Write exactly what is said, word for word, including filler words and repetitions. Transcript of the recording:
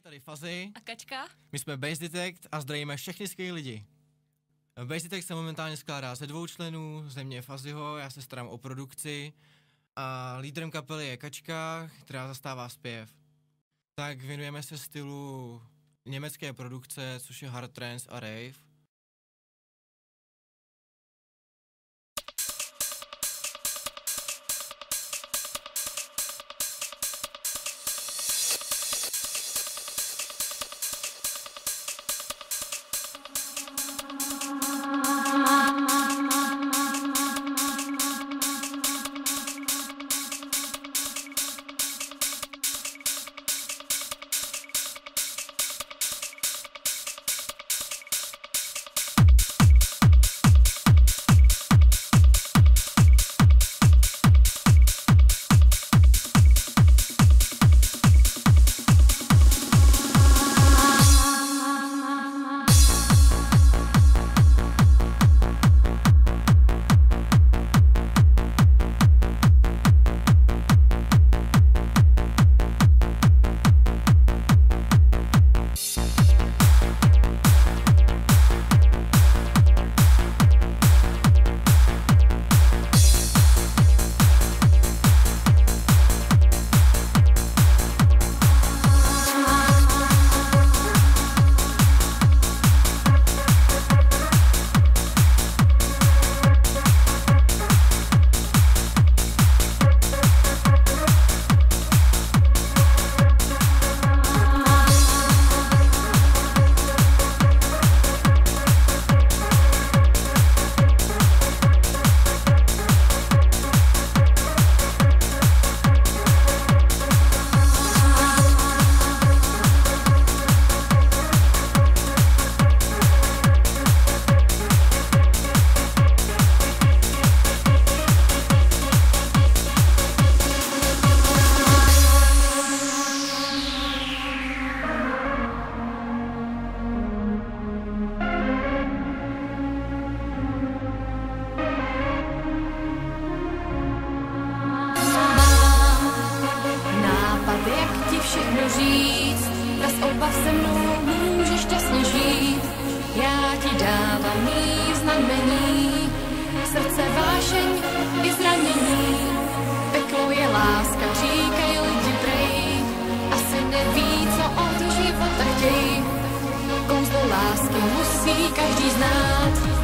tady Fazy. A Kačka. My jsme Bass Detect a zdravíme všechny skvělý lidi. Bass Detect se momentálně skládá ze dvou členů, ze mě Fazyho, já se starám o produkci a lídrem kapely je Kačka, která zastává zpěv. Tak věnujeme se stylu německé produkce, což je hard trance a rave. Říct, bez obav se mnou můžeš šťastně žít. Já ti dávám mý znamení, srdce vášeň i zranění. Peklo je láska, říkají lidi prej, asi neví, co od života chtějí. Kouzlo lásky musí každý znát.